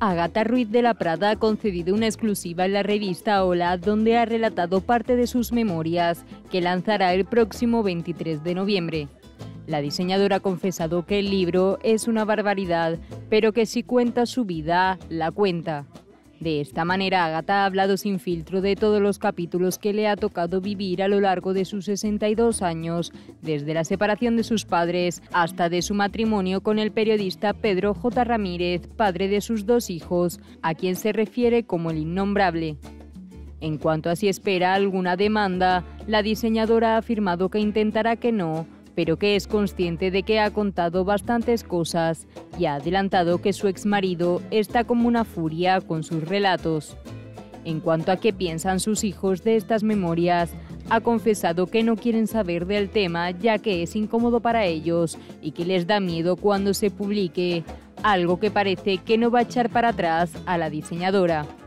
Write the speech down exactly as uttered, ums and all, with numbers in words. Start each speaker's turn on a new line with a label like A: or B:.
A: Ágata Ruiz de la Prada ha concedido una exclusiva en la revista Hola, donde ha relatado parte de sus memorias, que lanzará el próximo veintitrés de noviembre. La diseñadora ha confesado que el libro es una barbaridad, pero que si cuenta su vida, la cuenta. De esta manera, Ágata ha hablado sin filtro de todos los capítulos que le ha tocado vivir a lo largo de sus sesenta y dos años, desde la separación de sus padres hasta de su matrimonio con el periodista Pedro J. Ramírez, padre de sus dos hijos, a quien se refiere como el innombrable. En cuanto a si espera alguna demanda, la diseñadora ha afirmado que intentará que no, pero que es consciente de que ha contado bastantes cosas y ha adelantado que su exmarido está como una furia con sus relatos. En cuanto a qué piensan sus hijos de estas memorias, ha confesado que no quieren saber del tema ya que es incómodo para ellos y que les da miedo cuando se publique, algo que parece que no va a echar para atrás a la diseñadora.